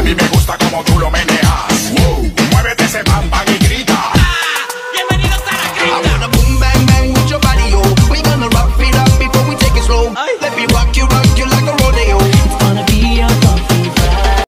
mí me gusta como tú lo meneas. Wow, muévete ese pam pam y grita. Bienvenidos a la cripta. I wanna boom bang bang with your body, yo. We gonna rock it up before we take it slow. Let me rock you.